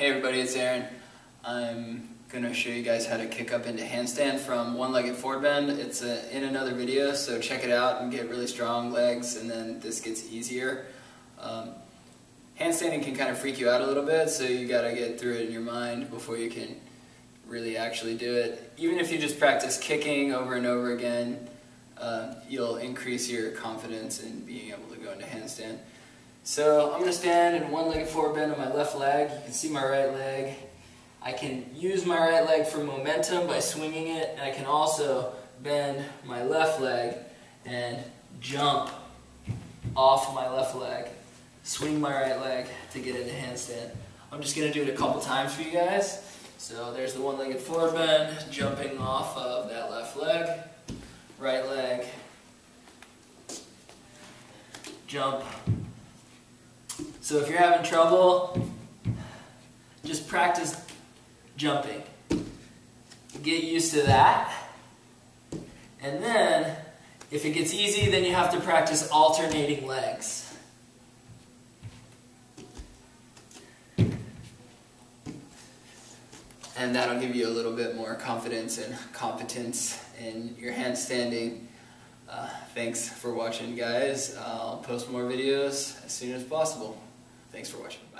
Hey everybody, it's Aaron. I'm going to show you guys how to kick up into handstand from one-legged forward bend. It's in another video, so check it out and get really strong legs, and then this gets easier. Handstanding can kind of freak you out a little bit, so you got to get through it in your mind before you can really actually do it. Even if you just practice kicking over and over again, you'll increase your confidence in being able to go into handstand. So I'm going to stand in one-legged forward bend on my left leg. You can see my right leg. I can use my right leg for momentum by swinging it, and I can also bend my left leg and jump off my left leg. Swing my right leg to get into handstand. I'm just going to do it a couple times for you guys. So there's the one-legged forward bend, jumping off of that left leg, right leg, jump. So if you're having trouble, just practice jumping. Get used to that. And then, if it gets easy, then you have to practice alternating legs. And that'll give you a little bit more confidence and competence in your handstanding. Thanks for watching, guys. I'll post more videos as soon as possible. Thanks for watching.